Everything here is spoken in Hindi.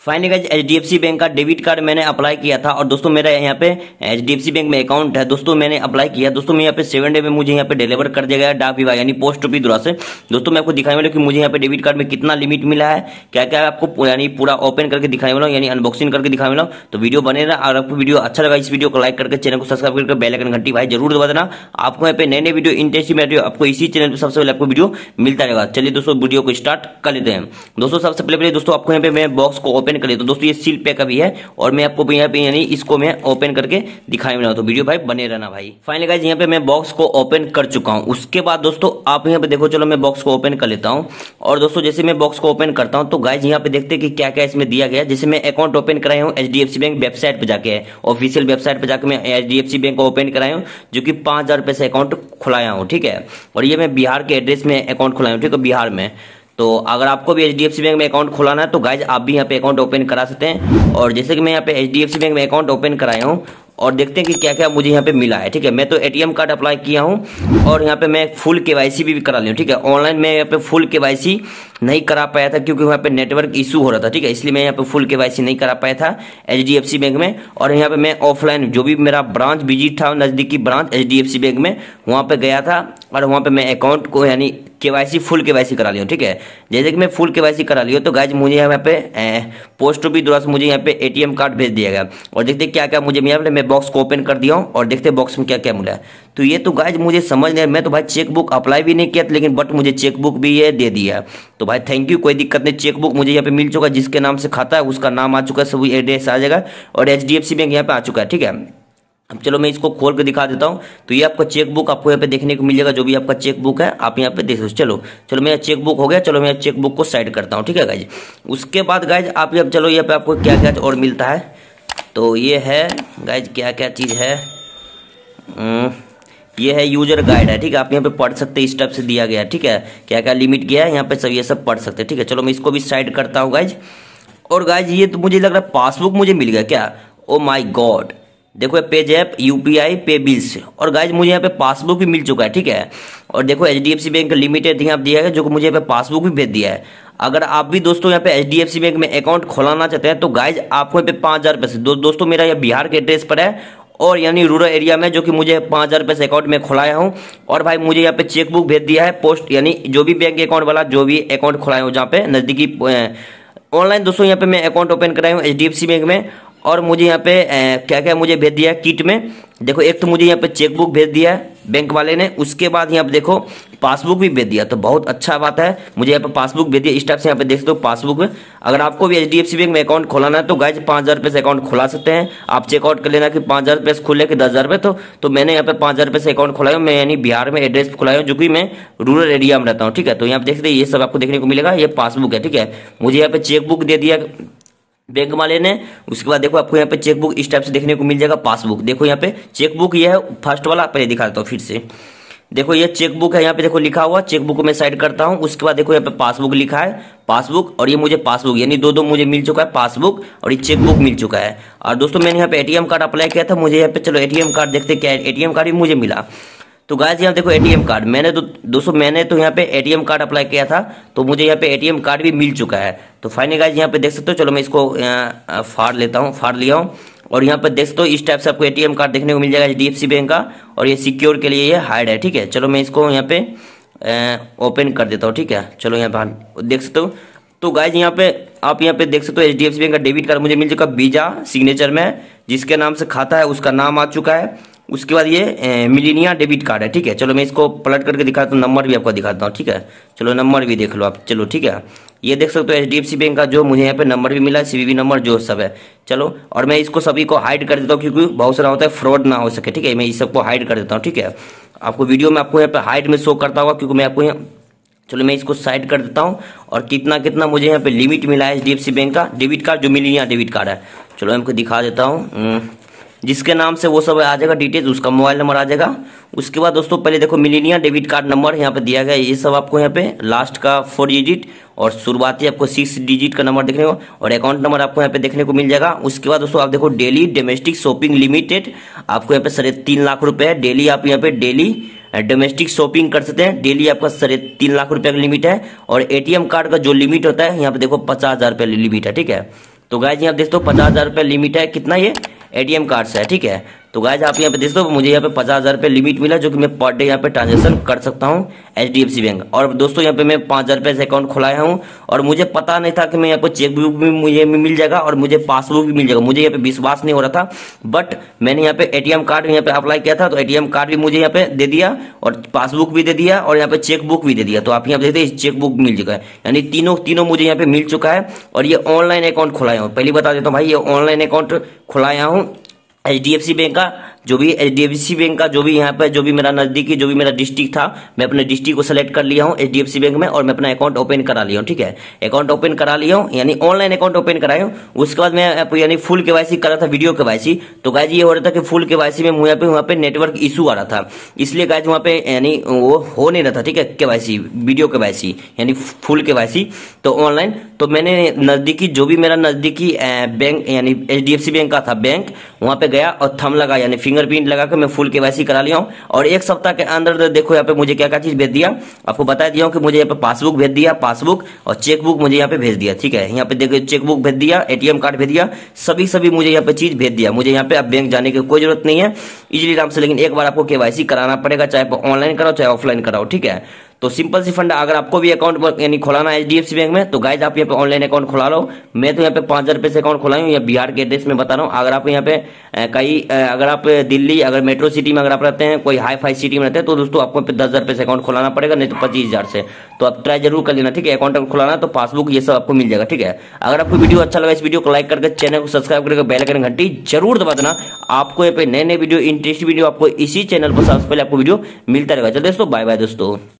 फाइनली गाइस एचडीएफसी बैंक का डेबिट कार्ड मैंने अप्लाई किया था और दोस्तों मेरा यहाँ पे एचडीएफसी बैंक में अकाउंट है। दोस्तों मैंने अप्लाई किया दोस्तों, मैं यहाँ पे 7 डे में मुझे यहाँ पे डिलीवर कर दिया गया डाक विभाग यानी पोस्ट ऑफिस द्वारा से। दोस्तों मैं आपको दिखाने वाला हूँ कि मुझे यहाँ पे डेबिट कार्ड में कितना लिमिट मिला है, क्या क्या आपको यानी पूरा ओपन करके दिखाने वाला हूँ, यानी अनबॉक्सिंग करके दिखाने वाला हूँ। तो वीडियो बने रहा। अगर आपको वीडियो अच्छा लगा इस वीडियो को लाइक करके चैनल को सब्सक्राइब करके बेल आइकन घंटी भाई जरूर दबा देना। आपको यहाँ पे नए नए वीडियो इंटरेस्टिंग वीडियो आपको इसी चैनल पर सबसे पहले आपको वीडियो मिलता रहेगा। चलिए दोस्तों वीडियो को स्टार्ट कर लेते हैं। दोस्तों सबसे पहले दोस्तों आपको यहाँ पे मैं बॉक्स को ओपन कर लेता हूँ। दोस्तों ये सील पैक का भी है और मैं आपको यहाँ पे यानी इसको मैं ओपन करके दिखाने वाला हूं, तो वीडियो भाई बने रहना भाई। फाइनली गाइस यहाँ पे मैं बॉक्स को ओपन कर चुका हूं। उसके बाद दोस्तों आप यहाँ पे देखो, चलो मैं बॉक्स को ओपन कर लेता हूं। और दोस्तों जैसे मैं बॉक्स को ओपन करता हूं तो गाइस यहाँ पे देखते हैं कि क्या क्या इसमें दिया गया है। जैसे मैं अकाउंट ओपन कराया हूँ एचडीएफसी बैंक वेबसाइट पे जाके, ऑफिशियल वेबसाइट पे जाकर मैं एचडीएफसी बैंक को ओपन कराया हूँ, जो कि 5000 रुपए से अकाउंट खुलाया हूँ, ठीक है। और ये मैं बिहार के एड्रेस में अकाउंट खुलाया हूँ, ठीक है, बिहार में। तो अगर आपको भी एचडीएफसी बैंक में अकाउंट खोलाना है तो गाइज आप भी यहाँ पे अकाउंट ओपन करा सकते हैं। और जैसे कि मैं यहाँ पे एचडीएफसी बैंक में अकाउंट ओपन कराया हूँ और देखते हैं कि क्या क्या मुझे यहाँ पे मिला है, ठीक है। मैं तो एटीएम कार्ड अप्लाई किया हूँ और यहाँ पे मैं फुल केवाईसी भी करा लिया, ठीक है। ऑनलाइन में यहाँ पे फुल केवाईसी नहीं करा पाया था क्योंकि वहाँ पे नेटवर्क इशू हो रहा था, ठीक है, इसलिए मैं यहाँ पे फुल केवाईसी नहीं करा पाया था एचडीएफसी बैंक में। और यहाँ पे मैं ऑफलाइन जो भी मेरा ब्रांच विजिट था, नजदीकी ब्रांच एचडीएफसी बैंक में, वहाँ पे गया था और वहाँ पे मैं अकाउंट को यानी केवाईसी फुल केवाईसी करा लिया, ठीक है। जैसे कि मैं फुल केवाईसी करा लिया तो गाइज मुझे यहाँ पे पोस्ट ऑफिस द्वारा से मुझे यहाँ पे एटीएम कार्ड भेज दिया गया। और देखते क्या क्या मुझे मिला, मैं बॉक्स को ओपन कर दिया हूँ और देखते बॉक्स में क्या क्या मिला। तो ये तो गाइज मुझे समझ नहीं, मैं तो भाई चेकबुक अप्लाई भी नहीं किया था, लेकिन बट मुझे चेकबुक भी ये दे दिया। तो भाई थैंक यू, कोई दिक्कत नहीं। चेकबुक मुझे यहाँ पे मिल चुका है, जिसके नाम से खाता है उसका नाम आ चुका है, सभी एड्रेस आ जाएगा और एचडीएफसी बैंक यहाँ पे आ चुका है, ठीक है। अब चलो मैं इसको खोल के दिखा देता हूँ। तो ये आपका चेकबुक आपको यहाँ पे देखने को मिल जाएगा, जो भी आपका चेकबुक है आप यहाँ पे देख सकते हो। चलो मेरा चेकबुक हो गया, चलो मैं चेकबुक को साइड करता हूँ, ठीक है गाइज। उसके बाद गाइज आप यहाँ चलो यहाँ पे आपको क्या क्या और मिलता है। तो ये है गाइज क्या क्या चीज़ है, ये है यूजर गाइड है, ठीक है। आप यहाँ पे पढ़ सकते हैं, इस टाइप से दिया गया है, ठीक है, क्या क्या लिमिट गया है यहाँ पे सब ये सब पढ़ सकते हैं, ठीक है। चलो मैं इसको भी साइड करता हूँ गाइज। और गाइज ये तो मुझे लग रहा है पासबुक मुझे मिल गया क्या, ओ माई गॉड। देखो PayZapp, UPI, pay bills, और गाइज मुझे यहाँ पे पासबुक भी मिल चुका है, ठीक है। और देखो एचडीएफसी बैंक का लिमिटेड यहाँ दिया है, जो कि मुझे यहाँ पे पासबुक भी भेज दिया है। अगर आप भी दोस्तों यहाँ पे एचडीएफसी बैंक में अकाउंट खोलाना चाहते हैं तो गाइज आपको यहाँ पे 5000 रुपए से दोस्तों मेरा यह बिहार के एड्रेस पर है और यानी रूरल एरिया में, जो कि मुझे 5000 रुपए से अकाउंट में खोलाया हूँ। और भाई मुझे यहाँ पे चेकबुक भेज दिया है पोस्ट, यानी जो भी बैंक अकाउंट वाला जो भी अकाउंट खोलाया हूँ जहाँ पे नजदीकी ऑनलाइन दोस्तों यहाँ पे मैं अकाउंट ओपन कराया हूँ एचडीएफसी बैंक में। और मुझे यहाँ पे क्या क्या मुझे भेज दिया है किट में, देखो एक तो मुझे यहाँ पे चेकबुक भेज दिया है बैंक वाले ने, उसके बाद यहाँ पे देखो पासबुक भी भेज दिया। तो बहुत अच्छा बात है, मुझे यहाँ पे पासबुक भेज दिया। इस टाइप से यहाँ पे देख सकते हो पासबुक में। अगर आपको भी एचडीएफसी बैंक में अकाउंट खोलाना है तो गाइज 5000 रुपए से अकाउंट खुला सकते हैं। आप चेकआउट कर लेना कि 5000 रुपए से खुले कि 10000 रुपए। तो मैंने यहाँ पे 5000 रुपए से अकाउंट खुलाया, मैं यानी बिहार में एड्रेस पे खुलाया हूँ, जो कि मैं रूरल एरिया में रहता हूँ, ठीक है। तो यहाँ पे देख सकते ये सब आपको देखने को मिलेगा, ये पासबुक है, ठीक है। मुझे यहाँ पे चेकबुक दे दिया बैंक वाले ने। उसके बाद देखो आपको यहाँ पे चेकबुक इस टाइप से देखने को मिल जाएगा, पासबुक। देखो यहाँ पे चेकबुक ये है फर्स्ट वाला, पहले दिखा देता हूँ फिर से। देखो ये चेकबुक है, यहाँ पे देखो लिखा हुआ, चेकबुक को मैं साइड करता हूँ। उसके बाद देखो यहाँ पे पासबुक लिखा है, पासबुक, और ये मुझे पासबुक यानी दो मुझे मिल चुका है, पासबुक और ये चेकबुक मिल चुका है। और दोस्तों मैंने यहाँ पे एटीएम कार्ड अप्लाई किया था, मुझे यहाँ पे चलो एटीएम कार्ड देखते क्या एटीएम कार्ड भी मुझे मिला। तो गाइस यहाँ देखो एटीएम कार्ड मैंने तो यहाँ पे एटीएम कार्ड अप्लाई किया था, तो मुझे यहाँ पे एटीएम कार्ड भी मिल चुका है। तो फाइनली गाइस यहाँ पे देख सकते हो, चलो मैं इसको फाड़ लिया हूँ। और यहाँ पे देख सकते हो इस टाइप से आपको एटीएम कार्ड देखने को मिल जाएगा एचडीएफसी बैंक का, और ये सिक्योर के लिए ये हाइड है, ठीक है। चलो मैं इसको यहाँ पे ओपन कर देता हूँ, ठीक है। चलो यहाँ पे देख सकते हो। तो गाइज यहाँ पे आप यहाँ पे देख सकते हो एचडीएफसी बैंक का डेबिट कार्ड मुझे मिल चुका वीजा सिग्नेचर में, जिसके नाम से खाता है उसका नाम आ चुका है। उसके बाद ये मिलीनिया डेबिट कार्ड है, ठीक है। चलो मैं इसको पलट करके दिखाता हूँ, नंबर भी आपको दिखाता हूँ, ठीक है। चलो नंबर भी देख लो आप, चलो ठीक है। ये देख सकते हो एचडीएफसी बैंक का जो मुझे यहाँ पे नंबर भी मिला है, सीवीवी नंबर जो सब है। चलो और मैं इसको सभी को हाइड कर देता हूँ, क्योंकि बहुत सारा होता है फ्रॉड ना हो सके, ठीक है। मैं इस सबको हाइड कर देता हूँ, ठीक है। आपको वीडियो में आपको यहाँ पे हाइड में शो करता होगा, क्योंकि मैं आपको यहाँ, चलो मैं इसको साइड कर देता हूँ। और कितना कितना मुझे यहाँ पे लिमिट मिला है एचडीएफसी बैंक का डेबिट कार्ड, जो मिलीनिया डेबिट कार्ड है। चलो मैं आपको दिखा देता हूँ, जिसके नाम से वो सब आ जाएगा डिटेल्स, उसका मोबाइल नंबर आ जाएगा। उसके बाद दोस्तों पहले देखो मिलीनिया डेबिट कार्ड नंबर यहाँ पे दिया गया है, ये सब आपको यहाँ पे लास्ट का 4 डिजिट और शुरुआती आपको 6 डिजिट का नंबर देखने को, और अकाउंट नंबर आपको यहाँ पे देखने को मिल जाएगा। उसके बाद दोस्तों आप देखो डेली डोमेस्टिक शॉपिंग लिमिटेड, आपको यहाँ पे 3.5 लाख रुपए है डेली, आप यहाँ पे डेली डोमेस्टिक शॉपिंग कर सकते हैं। डेली आपका 3.5 लाख रुपए का लिमिट है। और एटीएम कार्ड का जो लिमिट होता है यहाँ पे देखो 50,000 रुपये लिमिट है, ठीक है। तो गाइज यहाँ देख दो 50,000 रुपये लिमिट है, कितना ये एटीएम कार्ड से है, ठीक है। तो गाइज आप यहाँ पे देख दो मुझे यहाँ पे 50,000 रुपये लिमिट मिला, जो कि मैं पर डे यहाँ पे ट्रांजेक्शन कर सकता हूँ HDFC बैंक। और दोस्तों यहाँ पे मैं 5,000 रुपये से अकाउंट खुलाया हूँ, और मुझे पता नहीं था कि मैं यहाँ पे चेक बुक भी मुझे मिल जाएगा और मुझे पासबुक भी मिल जाएगा। मुझे यहाँ पे विश्वास नहीं हो रहा था, बट मैंने यहाँ पे एटीएम कार्ड यहाँ पे अप्लाई किया था, तो एटीएम कार्ड भी मुझे यहाँ पे दे दिया और पासबुक भी दे दिया और यहाँ पे चेक बुक भी दे दिया। तो आप यहाँ पे देखते चेक बुक मिल चुका है, यानी तीनों मुझे यहाँ पे मिल चुका है। और ये ऑनलाइन अकाउंट खुलाया हूँ, पहले बता देता हूँ भाई, ये ऑनलाइन अकाउंट खुलाया हूँ HDFC बैंक का। जो भी HDFC बैंक का जो भी यहाँ पे जो भी मेरा नजदीकी जो भी मेरा डिस्ट्रिक्ट था, मैं अपने डिस्ट्रिक्ट को सेलेक्ट कर लिया हूँ HDFC बैंक में, और मैं अपना अकाउंट ओपन करा लिया हूँ, ठीक है। अकाउंट ओपन करा लिया हूँ, यानी ऑनलाइन अकाउंट ओपन कराया हूँ। उसके बाद मैं यानी फुल KYC कर रहा था, वीडियो KYC। तो गाइज ये हो रहा था कि फुल KYC में वहाँ पे नेटवर्क इशू आ रहा था, इसलिए गाइज वहाँ पे यानी वो हो नहीं रहा था, ठीक है। KYC वीडियो KYC यानी फुल KYC तो ऑनलाइन। तो मैंने नजदीकी जो भी मेरा नजदीकी बैंक यानी HDFC बैंक का था बैंक, वहां पे गया और थंब लगा यानी फिंगरप्रिंट लगा कर मैं फुल KYC करा लिया हूँ। और एक सप्ताह के अंदर देखो यहाँ पे मुझे क्या क्या चीज भेज दिया, आपको बता दिया हूँ कि मुझे यहाँ पे पासबुक भेज दिया, पासबुक और चेक बुक मुझे यहाँ पे भेज दिया, ठीक है। यहाँ पे देखो चेक बुक भेज दिया, ATM कार्ड भेज दिया, सभी मुझे यहाँ पे चीज भेज दिया। मुझे यहाँ पे अब बैंक जाने की कोई जरूरत नहीं है, इजीली आराम से। लेकिन एक बार आपको KYC कराना पड़ेगा, चाहे ऑनलाइन कराओ चाहे ऑफलाइन कराओ, ठीक है। तो सिंपल सी फंड, अगर आपको भी अकाउंट यानी खोलाना है HDFC बैंक में, तो गाइज आप यहाँ पे ऑनलाइन अकाउंट खुला लो। मैं तो यहाँ पे 5,000 रुपये से अकाउंट खुलाया हूँ, या बिहार के एड्रेस में बता रहा हूँ। अगर आप यहाँ पे अगर आप दिल्ली अगर मेट्रो सिटी में अगर आप रहते हैं, कोई हाई फाई सिटी में रहते हैं, तो दोस्तों आपको 10,000 रुपये से अकाउंट खुलाना पड़ेगा, नहीं तो 25,000 से। तो आप ट्राई जरूर कर लेना, ठीक है। अकाउंट खुलाना तो पासबुक ये सब आपको मिल जाएगा, ठीक है। अगर आपको वीडियो अच्छा लगा, इस वीडियो को लाइक करके चैनल को सब्सक्राइब करके बेल आइकन घंटी जरूर दबा देना। आपको यहाँ पे नए वीडियो इंटरेस्टिंग वीडियो आपको इसी चैनल पर सबसे पहले आपको वीडियो मिलता रहेगा। चलो दोस्तों, बाय बाय दोस्तों।